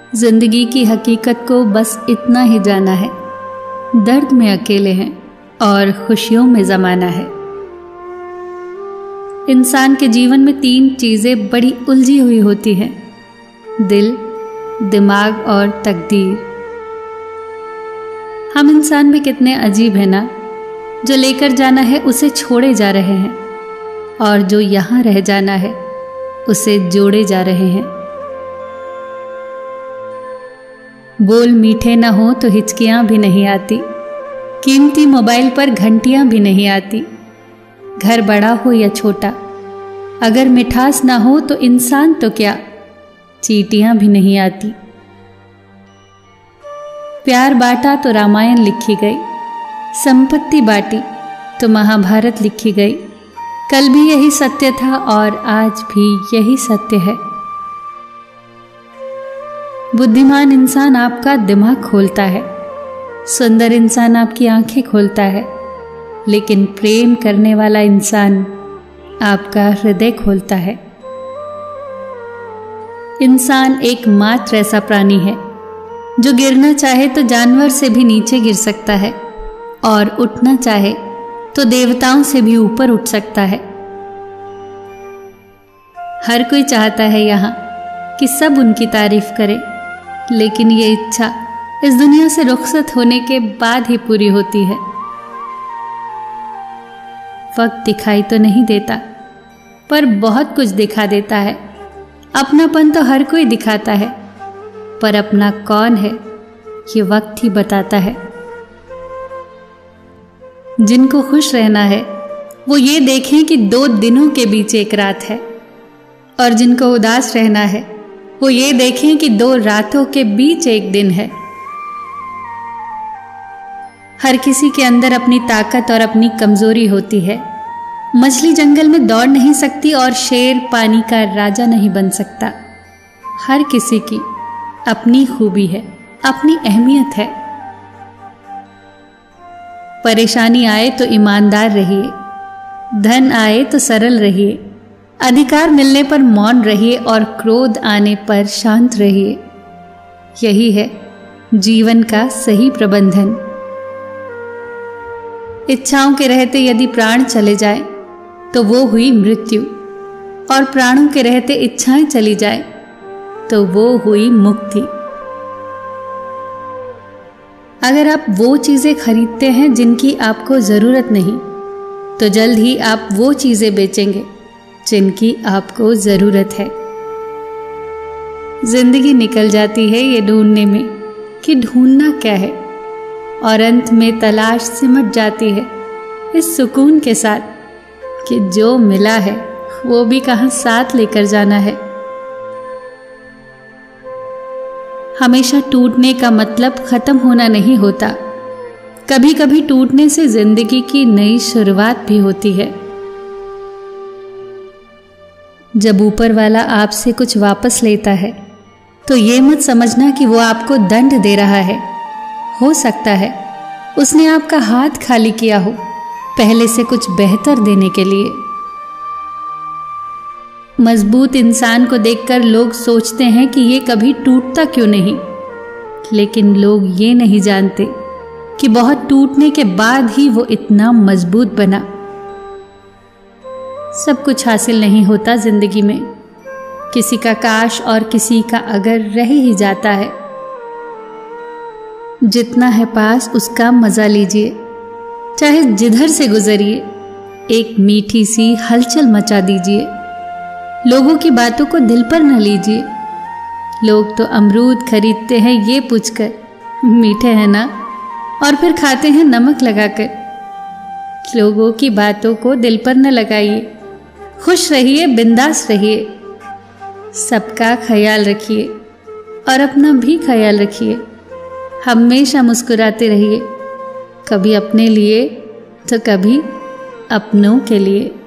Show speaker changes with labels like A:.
A: जिंदगी की हकीकत को बस इतना ही जाना है, दर्द में अकेले हैं और खुशियों में ज़माना है। इंसान के जीवन में 3 चीज़ें बड़ी उलझी हुई होती हैं, दिल, दिमाग और तकदीर। हम इंसान में कितने अजीब हैं ना, जो लेकर जाना है उसे छोड़े जा रहे हैं और जो यहाँ रह जाना है उसे जोड़े जा रहे हैं। बोल मीठे ना हो तो हिचकियाँ भी नहीं आती, कीमती मोबाइल पर घंटियाँ भी नहीं आती। घर बड़ा हो या छोटा, अगर मिठास ना हो तो इंसान तो क्या, चींटियाँ भी नहीं आती। प्यार बांटा तो रामायण लिखी गई, संपत्ति बांटी तो महाभारत लिखी गई। कल भी यही सत्य था और आज भी यही सत्य है। बुद्धिमान इंसान आपका दिमाग खोलता है, सुंदर इंसान आपकी आंखें खोलता है, लेकिन प्रेम करने वाला इंसान आपका हृदय खोलता है। इंसान एकमात्र ऐसा प्राणी है जो गिरना चाहे तो जानवर से भी नीचे गिर सकता है और उठना चाहे तो देवताओं से भी ऊपर उठ सकता है। हर कोई चाहता है यहाँ कि सब उनकी तारीफ करें, लेकिन ये इच्छा इस दुनिया से रुखसत होने के बाद ही पूरी होती है। वक्त दिखाई तो नहीं देता, पर बहुत कुछ दिखा देता है। अपनापन तो हर कोई दिखाता है, पर अपना कौन है ये वक्त ही बताता है। जिनको खुश रहना है वो ये देखें कि 2 दिनों के बीच एक रात है, और जिनको उदास रहना है वो ये देखें कि 2 रातों के बीच एक दिन है। हर किसी के अंदर अपनी ताकत और अपनी कमजोरी होती है। मछली जंगल में दौड़ नहीं सकती और शेर पानी का राजा नहीं बन सकता। हर किसी की अपनी खूबी है, अपनी अहमियत है। परेशानी आए तो ईमानदार रहिए, धन आए तो सरल रहिए, अधिकार मिलने पर मौन रहिए और क्रोध आने पर शांत रहिए। यही है जीवन का सही प्रबंधन। इच्छाओं के रहते यदि प्राण चले जाए तो वो हुई मृत्यु, और प्राणों के रहते इच्छाएं चली जाए तो वो हुई मुक्ति। अगर आप वो चीजें खरीदते हैं जिनकी आपको जरूरत नहीं, तो जल्द ही आप वो चीजें बेचेंगे जिनकी आपको जरूरत है। जिंदगी निकल जाती है ये ढूंढने में कि ढूंढना क्या है, और अंत में तलाश सिमट जाती है इस सुकून के साथ कि जो मिला है वो भी कहां साथ लेकर जाना है। हमेशा टूटने का मतलब खत्म होना नहीं होता। कभी कभी टूटने से जिंदगी की नई शुरुआत भी होती है। जब ऊपर वाला आपसे कुछ वापस लेता है तो ये मत समझना कि वो आपको दंड दे रहा है। हो सकता है उसने आपका हाथ खाली किया हो पहले से कुछ बेहतर देने के लिए। मजबूत इंसान को देखकर लोग सोचते हैं कि ये कभी टूटता क्यों नहीं, लेकिन लोग ये नहीं जानते कि बहुत टूटने के बाद ही वो इतना मजबूत बना। सब कुछ हासिल नहीं होता जिंदगी में, किसी का काश और किसी का अगर रह ही जाता है। जितना है पास उसका मजा लीजिए, चाहे जिधर से गुजरिए, एक मीठी सी हलचल मचा दीजिए। लोगों की बातों को दिल पर न लीजिए। लोग तो अमरूद खरीदते हैं ये पूछकर मीठे हैं ना, और फिर खाते हैं नमक लगाकर। लोगों की बातों को दिल पर न लगाइए। खुश रहिए, बिंदास रहिए, सबका ख्याल रखिए और अपना भी ख्याल रखिए। हमेशा मुस्कुराते रहिए, कभी अपने लिए तो कभी अपनों के लिए।